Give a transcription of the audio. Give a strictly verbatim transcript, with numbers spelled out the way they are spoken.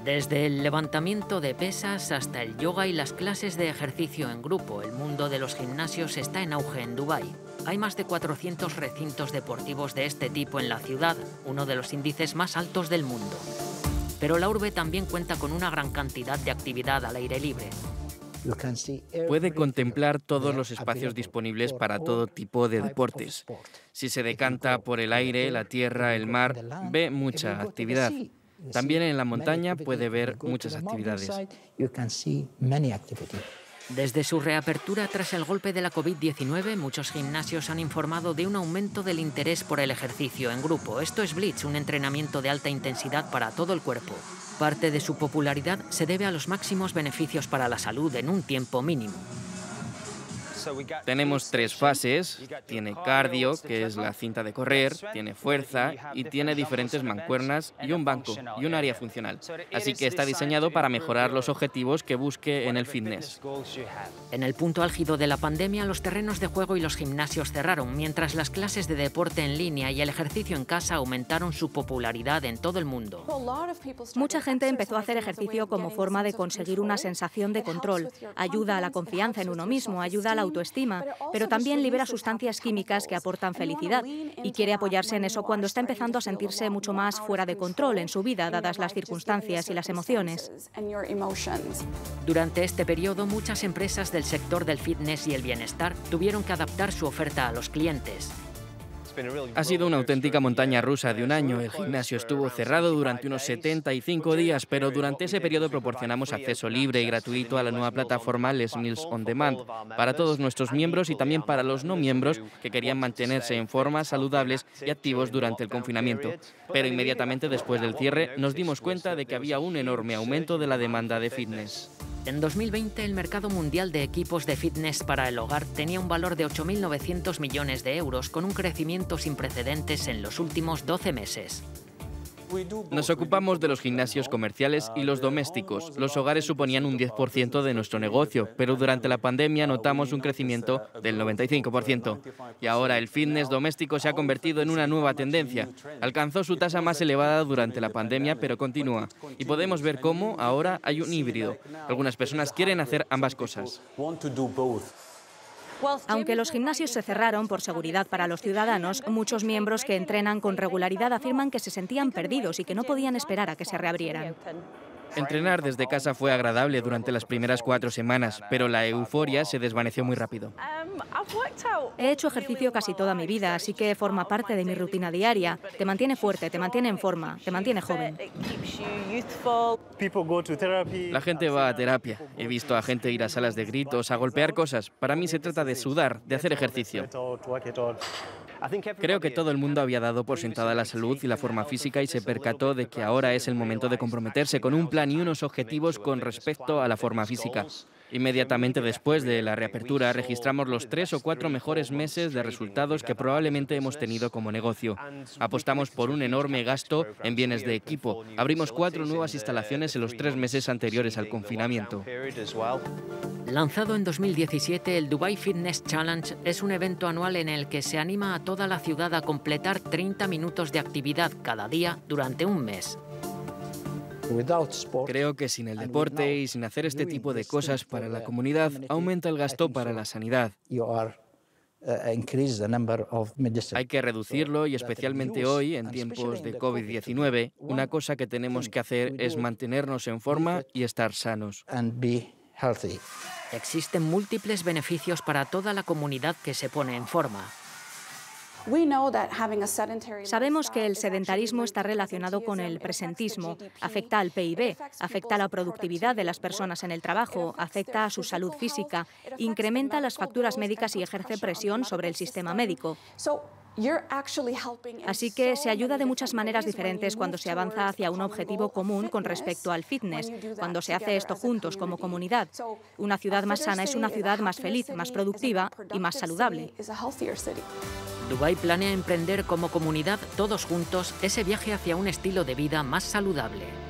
Desde el levantamiento de pesas hasta el yoga y las clases de ejercicio en grupo, el mundo de los gimnasios está en auge en Dubái. Hay más de cuatrocientos recintos deportivos de este tipo en la ciudad, uno de los índices más altos del mundo. Pero la urbe también cuenta con una gran cantidad de actividad al aire libre. Puede contemplar todos los espacios disponibles para todo tipo de deportes. Si se decanta por el aire, la tierra, el mar, ve mucha actividad. También en la montaña puede ver muchas actividades. Desde su reapertura tras el golpe de la COVID diecinueve, muchos gimnasios han informado de un aumento del interés por el ejercicio en grupo. Esto es Blitz, un entrenamiento de alta intensidad para todo el cuerpo. Parte de su popularidad se debe a los máximos beneficios para la salud en un tiempo mínimo. Tenemos tres fases. Tiene cardio, que es la cinta de correr, tiene fuerza y tiene diferentes mancuernas y un banco y un área funcional. Así que está diseñado para mejorar los objetivos que busque en el fitness. En el punto álgido de la pandemia, los terrenos de juego y los gimnasios cerraron, mientras las clases de deporte en línea y el ejercicio en casa aumentaron su popularidad en todo el mundo. Mucha gente empezó a hacer ejercicio como forma de conseguir una sensación de control. Ayuda a la confianza en uno mismo, ayuda a la autoestima, pero también libera sustancias químicas que aportan felicidad y quiere apoyarse en eso cuando está empezando a sentirse mucho más fuera de control en su vida, dadas las circunstancias y las emociones. Durante este periodo, muchas empresas del sector del fitness y el bienestar tuvieron que adaptar su oferta a los clientes. Ha sido una auténtica montaña rusa de un año. El gimnasio estuvo cerrado durante unos setenta y cinco días, pero durante ese periodo proporcionamos acceso libre y gratuito a la nueva plataforma Les Mills On Demand para todos nuestros miembros y también para los no miembros que querían mantenerse en forma, saludables y activos durante el confinamiento. Pero inmediatamente después del cierre nos dimos cuenta de que había un enorme aumento de la demanda de fitness. En dos mil veinte, el mercado mundial de equipos de fitness para el hogar tenía un valor de ocho mil novecientos millones de euros, con un crecimiento sin precedentes en los últimos doce meses. Nos ocupamos de los gimnasios comerciales y los domésticos. Los hogares suponían un diez por ciento de nuestro negocio, pero durante la pandemia notamos un crecimiento del noventa y cinco por ciento. Y ahora el fitness doméstico se ha convertido en una nueva tendencia. Alcanzó su tasa más elevada durante la pandemia, pero continúa. Y podemos ver cómo ahora hay un híbrido. Algunas personas quieren hacer ambas cosas. Aunque los gimnasios se cerraron por seguridad para los ciudadanos, muchos miembros que entrenan con regularidad afirman que se sentían perdidos y que no podían esperar a que se reabrieran. Entrenar desde casa fue agradable durante las primeras cuatro semanas, pero la euforia se desvaneció muy rápido. He hecho ejercicio casi toda mi vida, así que forma parte de mi rutina diaria. Te mantiene fuerte, te mantiene en forma, te mantiene joven. La gente va a terapia. He visto a gente ir a salas de gritos, a golpear cosas. Para mí se trata de sudar, de hacer ejercicio. Creo que todo el mundo había dado por sentada la salud y la forma física y se percató de que ahora es el momento de comprometerse con un plan y unos objetivos con respecto a la forma física. Inmediatamente después de la reapertura registramos los tres o cuatro mejores meses de resultados que probablemente hemos tenido como negocio. Apostamos por un enorme gasto en bienes de equipo. Abrimos cuatro nuevas instalaciones en los tres meses anteriores al confinamiento. Lanzado en dos mil diecisiete, el Dubai Fitness Challenge es un evento anual en el que se anima a toda la ciudad a completar treinta minutos de actividad cada día durante un mes. Creo que sin el deporte y sin hacer este tipo de cosas para la comunidad, aumenta el gasto para la sanidad. Hay que reducirlo y especialmente hoy, en tiempos de COVID diecinueve, una cosa que tenemos que hacer es mantenernos en forma y estar sanos. Existen múltiples beneficios para toda la comunidad que se pone en forma. Sabemos que el sedentarismo está relacionado con el presentismo, afecta al P I B, afecta a la productividad de las personas en el trabajo, afecta a su salud física, incrementa las facturas médicas y ejerce presión sobre el sistema médico. Así que se ayuda de muchas maneras diferentes cuando se avanza hacia un objetivo común con respecto al fitness, cuando se hace esto juntos como comunidad. Una ciudad más sana es una ciudad más feliz, más productiva y más saludable. Dubái planea emprender como comunidad, todos juntos, ese viaje hacia un estilo de vida más saludable.